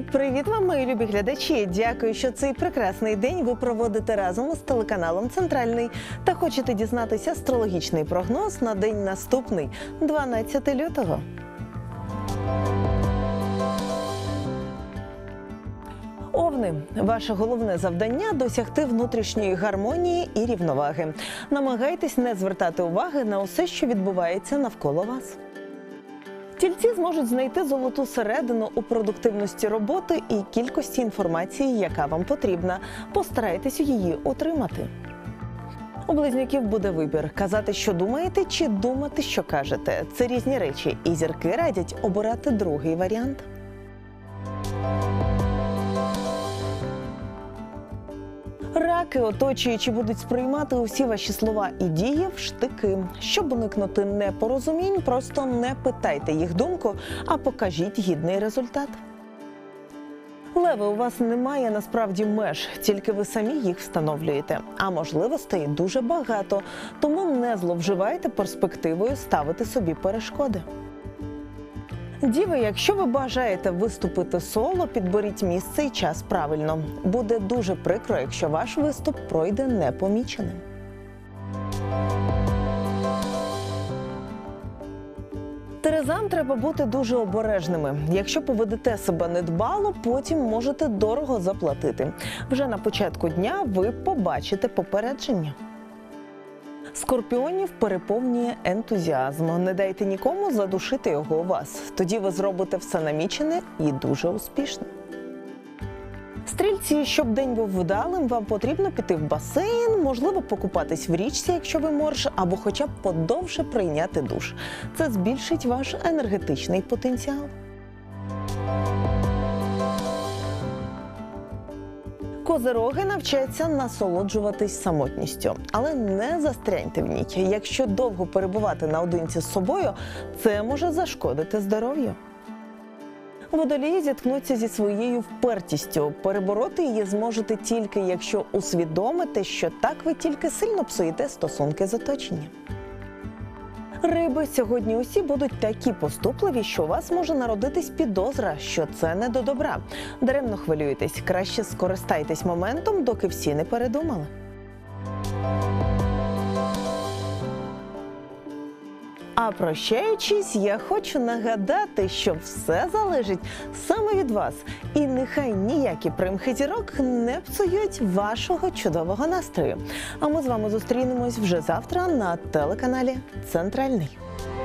Привіт вам, мої любі глядачі! Дякую, що цей прекрасний день ви проводите разом із телеканалом «Центральний» та хочете дізнатися астрологічний прогноз на день наступний, 12 лютого. Овни. Ваше головне завдання – досягти внутрішньої гармонії і рівноваги. Намагайтесь не звертати уваги на усе, що відбувається навколо вас. Тільці зможуть знайти золоту середину у продуктивності роботи і кількості інформації, яка вам потрібна. Постарайтеся її отримати. У близнюків буде вибір – казати, що думаєте, чи думати, що кажете. Це різні речі, і зірки радять обирати другий варіант. Раки, оточуючі, будуть сприймати усі ваші слова і дії в штики. Щоб уникнути непорозумінь, просто не питайте їх думку, а покажіть гідний результат. Леви, у вас немає насправді меж, тільки ви самі їх встановлюєте. А можливостей дуже багато, тому не зловживайте перспективою ставити собі перешкоди. Діви, якщо ви бажаєте виступити соло, підберіть місце і час правильно. Буде дуже прикро, якщо ваш виступ пройде непоміченим. Терезам треба бути дуже обережними. Якщо поведете себе недбало, потім можете дорого заплатити. Вже на початку дня ви побачите попередження. Скорпіонів переповнює ентузіазм. Не дайте нікому задушити його у вас. Тоді ви зробите все намічене і дуже успішно. Стрільці, щоб день був вдалим, вам потрібно піти в басейн, можливо, покупатись в річці, якщо ви морж, або хоча б подовше прийняти душ. Це збільшить ваш енергетичний потенціал. Козироги навчаться насолоджуватись самотністю, але не застряньте в ній. Якщо довго перебувати наодинці з собою, це може зашкодити здоров'ю. Водолії зіткнуться зі своєю впертістю. Перебороти її зможете тільки, якщо усвідомите, що так ви тільки сильно псуєте стосунки з оточенням. Риби, сьогодні усі будуть такі поступливі, що у вас може народитись підозра, що це не до добра. Даремно хвилюєтесь, краще скористайтесь моментом, доки всі не передумали. А прощаючись, я хочу нагадати, що все залежить саме від вас. І нехай ніякі примхи зірок не псують вашого чудового настрою. А ми з вами зустрінемось вже завтра на телеканалі «Центральний».